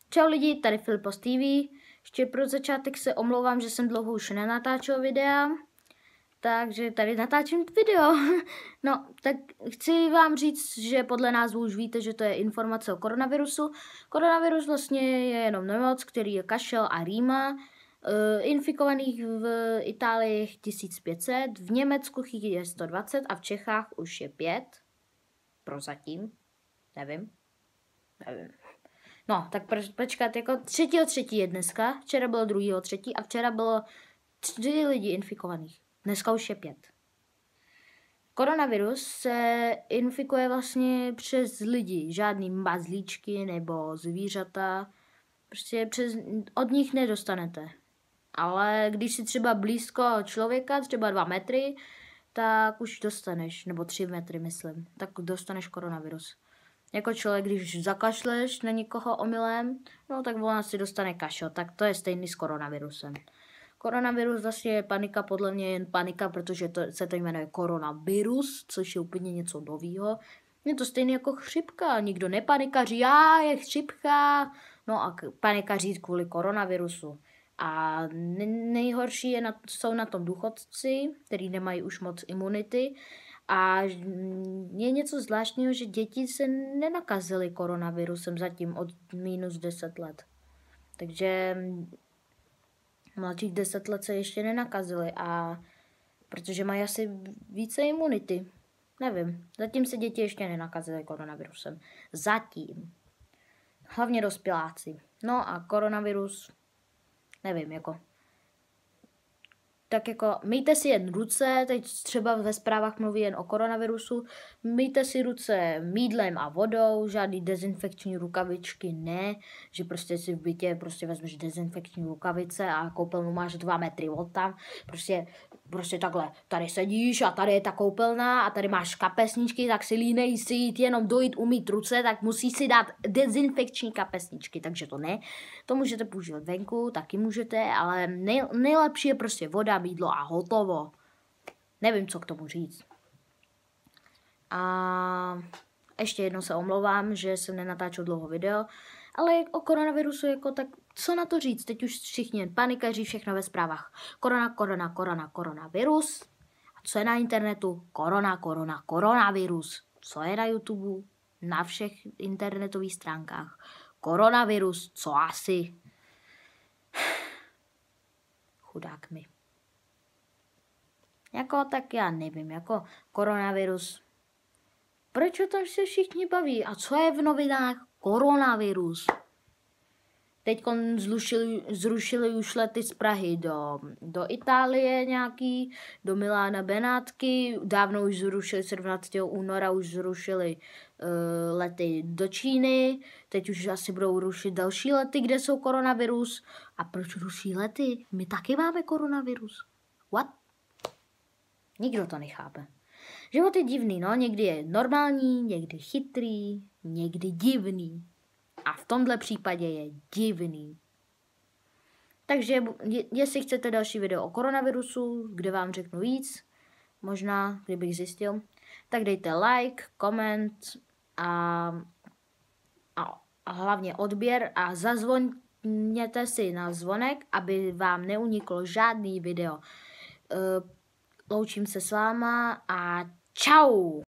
Čau lidi, tady Filipos TV. Ještě pro začátek se omlouvám, že jsem dlouho už nenatáčel videa. Takže tady natáčím video. No, tak chci vám říct, že podle názvu už víte, že to je informace o koronavirusu. Koronavirus vlastně je jenom nemoc, který je kašel a rýma. Infikovaných v Itálii je 1500, v Německu je 120 a v Čechách už je 5. Prozatím. Nevím. No, tak počkat, jako 3.3. je dneska, včera bylo 2.3. a včera bylo 3 lidi infikovaných. Dneska už je 5. Koronavirus se infikuje vlastně přes lidi, žádný mazlíčky nebo zvířata, prostě od nich nedostanete. Ale když si třeba blízko člověka, třeba 2 metry, tak už dostaneš, nebo 3 metry myslím, tak dostaneš koronavirus. Jako člověk, když zakašleš na někoho omylem, no tak ona si dostane kašel, tak to je stejný s koronavirusem. Koronavirus vlastně je panika, podle mě jen panika, protože se to jmenuje koronavirus, což je úplně něco novýho. Je to stejný jako chřipka, nikdo nepanikaří, je chřipka, no a panikaří kvůli koronavirusu. A nejhorší jsou na tom důchodci, kteří nemají už moc imunity. A je něco zvláštního, že děti se nenakazily koronavirusem zatím od -10 let. Takže mladších 10 let se ještě nenakazily, a protože mají asi více imunity. Nevím, zatím se děti ještě nenakazily koronavirusem. Zatím. Hlavně dospěláci. No a koronavirus, nevím, jako... Tak jako myjte si jen ruce, teď třeba ve zprávách mluví jen o koronavirusu, myjte si ruce mýdlem a vodou, žádný dezinfekční rukavičky ne, že prostě si v bytě prostě vezmeš dezinfekční rukavice a koupelnu máš 2 metry od tam, prostě takhle, tady sedíš a tady je ta koupelna a tady máš kapesničky, tak si línej si jít jenom dojít umýt ruce, tak musíš si dát dezinfekční kapesničky, takže to ne, to můžete používat venku, taky můžete, ale nejlepší je prostě voda, mýdlo a hotovo. Nevím, co k tomu říct. A ještě jednou se omlouvám, že jsem nenatáčel dlouho video, ale o koronavirusu jako tak, co na to říct? Teď už všichni jen panikaří, všechno ve zprávách. Koronavirus. A co je na internetu? Koronavirus. Co je na YouTube? Na všech internetových stránkách. Koronavirus, co asi? Chudák mi. Jako, tak já nevím, jako koronavirus. Proč o tom se všichni baví? A co je v novinách? Koronavirus. Teď zrušili už lety z Prahy do Itálie nějaký, do Milána Benátky, dávno už zrušili 17. února, už zrušili lety do Číny, teď už asi budou rušit další lety, kde jsou koronavirus. A proč ruší lety? My taky máme koronavirus. What? Nikdo to nechápe. Život je divný, no, někdy je normální, někdy chytrý, někdy divný. A v tomhle případě je divný. Takže jestli chcete další video o koronavirusu, kde vám řeknu víc, možná, kdybych zjistil, tak dejte like, koment a hlavně odběr a zazvoněte si na zvonek, aby vám neuniklo žádný video. Loučím se s váma a čau!